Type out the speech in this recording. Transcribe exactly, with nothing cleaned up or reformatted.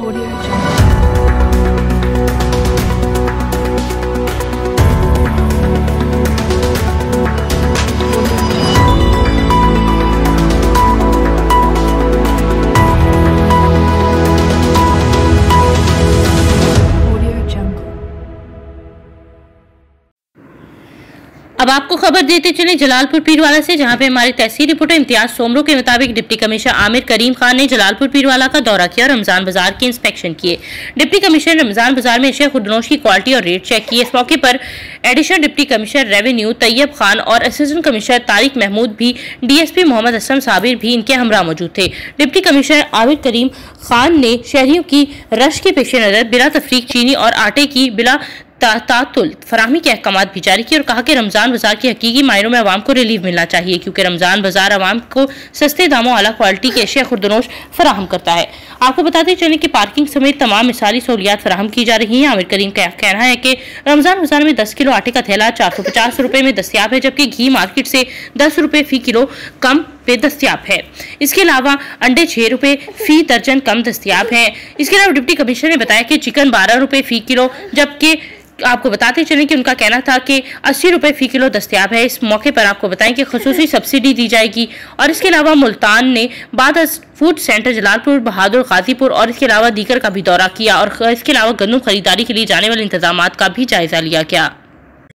Audio Jungle. अब आपको खबर देते चले जलालपुर पीरवाला से, जहां पे हमारे तहसील रिपोर्टर इम्तियाज सोमरो के मुताबिक डिप्टी कमिश्नर आमिर करीम खान ने जलालपुर पीरवाला का दौरा किया और रमजान बाजार के इंस्पेक्शन किए। डिप्टी कमिश्नर रमजान बाजार में अशिया खुर्दनोश की क्वालिटी और रेट चेक किए। इस मौके पर additional deputy commissioner revenue Tayyab Khan और असिस्टेंट कमिश्नर तारिक महमूद भी डीएसपी मोहम्मद असलम साबिर भी इनके हमरा मौजूद थे। डिप्टी कमिश्नर आमिर करीम खान ने शहरियों की रश के पेश नजर बिला तफरीक चीनी और आटे की बिला तातुल फराहमी के अहकाम भी जारी किए और कहा कि रमजान बाजार की हकीकी मायनों में आवाम को रिलीफ मिलना चाहिए, क्योंकि रमजान बाजार आवाम को सस्ते दामों आला क्वालिटी के अशिया खुर्दनोश फराहम करता है। आपको बताते चलें कि पार्किंग समेत तमाम मिसाली सहूलियात फराहम की जा रही हैं। आमिर करीम का कहना है कि रमजान बाजार में दस किलो आटे का थैला चार सौ पचास रुपए में दस्तियाब है, जबकि घी मार्केट से दस रुपए फी किलो कम पे दस्तियाब है। इसके अलावा अंडे छह रुपए फी दर्जन कम दस्तियाब है। इसके अलावा डिप्टी कमिश्नर ने बताया कि चिकन बारह रुपए फी किलो, जबकि आपको बताते चलें कि उनका कहना था कि अस्सी रुपए फी किलो दस्तियाब है। इस मौके पर आपको बताएं कि खसूसी सब्सिडी दी जाएगी। और इसके अलावा मुल्तान ने बाद फूड सेंटर जलालपुर, बहादुर, गाजीपुर और इसके अलावा दीगर का भी दौरा किया और इसके अलावा गंदम खरीदारी के लिए जाने वाले इंतजाम का भी जायजा लिया गया।